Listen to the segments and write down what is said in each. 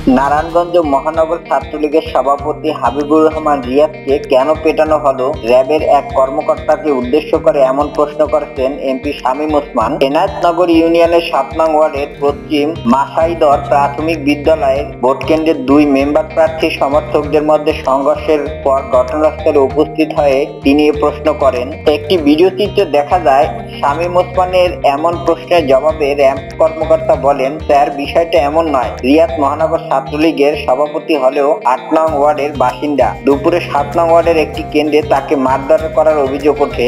নারায়ণগঞ্জ মহানগর ছাত্রলীগের সভাপতি হাবিবুর রহমান রিয়াদকে কেন পেটানো হলো, র্যাবের এক কর্মকর্তাকে উদ্দেশ্য করে এমন প্রশ্ন করেছেন এমপি শামীম ওসমান। এনায়েতনগর ইউনিয়নের ৭ নং ওয়ার্ডের পশ্চিম মাসাইদর প্রাথমিক বিদ্যালয়ের ভোটকেন্দ্রের ২ মেম্বার প্রার্থী সমর্থকদের মধ্যে সংঘর্ষের পর ঘটনাস্থলে উপস্থিত হয়ে তিনি এ প্রশ্ন করেন। একটি ভিডিও চিত্রে দেখা যায়, শামীম ওসমানের এমন প্রশ্নের জবাবে র্যাব কর্মকর্তা বলেন, স্যার, বিষয়টা এমন নয়। রিয়াদ মহানগর ছাত্রলীগের সভাপতি হলেও ৮ নং ওয়ার্ডের বাসিন্দা। দুপুরে ৭ নং ওয়ার্ডের একটি কেন্দ্রে তাকে মারধর করার অভিযোগ ওঠে।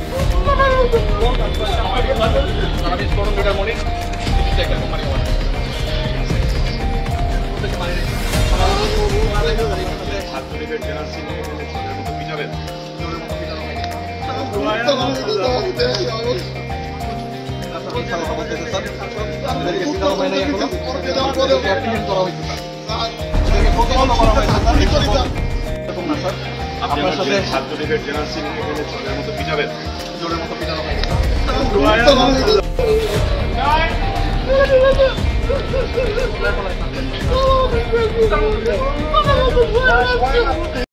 আপনার সাথে ছাত্রলীগের জেনারেল সিনিয়র চলের মতো পিটাবেন, জোরের মতো পিটানো